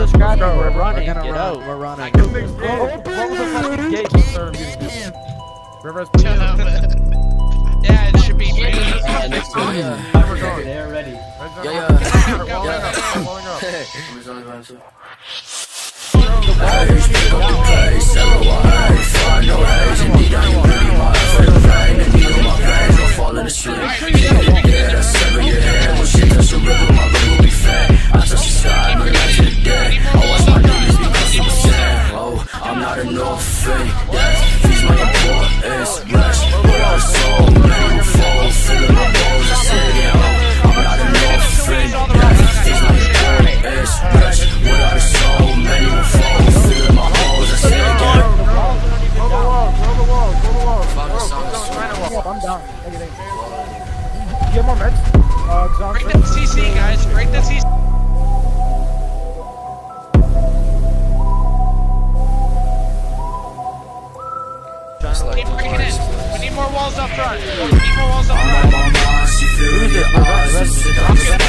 the sky, we're running. Get out. We're running. What was the fucking gate? Yeah, it should be me. Yeah, next to it. Yeah. They're ready. Yeah. I'm not an old fake, that feeds my importance. Rush, without a soul, many will fall, filling my balls, I say again, I'm not an old fake, that feeds my importance. Rush, without a soul, many will fall, filling my balls, I say again. I'm down. Get more meds. Break the CC, guys. Break the CC. Keep breaking in. We need more walls up front. We need more walls up front. I'm on my mind, she feel the odds.